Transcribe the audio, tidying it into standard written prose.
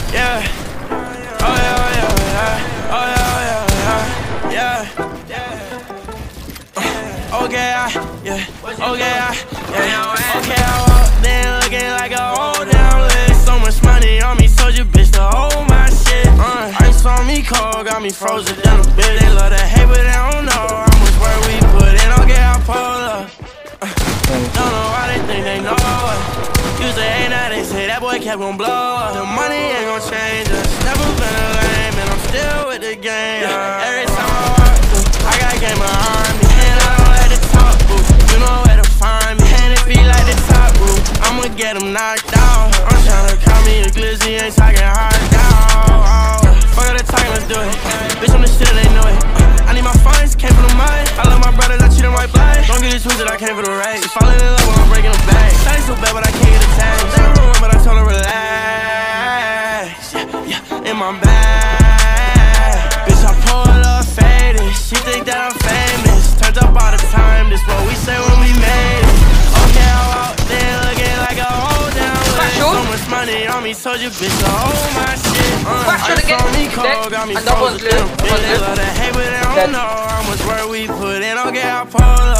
yeah. Oh yeah, oh yeah, oh yeah. Oh yeah, oh yeah, yeah. Okay, yeah. Okay, yeah. Okay, I walked in looking like a old damn list. So much money on me, told you bitch to hold my shit. Ice on me cold, got me frozen down a bit. They love to hate, but they don't know how much work we put in. Okay, I pull up. Don't know why they think they know us. Used to hate, now they say that boy kept gon' blow up. The money ain't gon' change us. Never been a lame, and I'm still with the game. Every time I walk through, I got game behind me. And I don't let the top boo. You know where to find me. And it be like the top roof, I'ma get him knocked out. I'm tryna call me a glizzy, ain't talking hard down. Fuck all the talking, let's do it. Bitch, I'm the shit and they know it. I need my funds, came from the mud. I love my brothers, I treat them right blood. Don't get it twisted, I came for the race. Falling in love when I'm breaking the bag. Shawty so bad, but I can't get attached. In the room, but I told her relax. Yeah, in my bag. Bitch, I pull up faded. She think that I'm famous. Turns up all the time, this what we say when we made it. Okay, I walked in looking like a whole damn list. So much money on me, told you bitch to hold my shit. Ice on me cold, got me frozen. They love to hate, but they don't know how much work we put in. Okay, I pull up.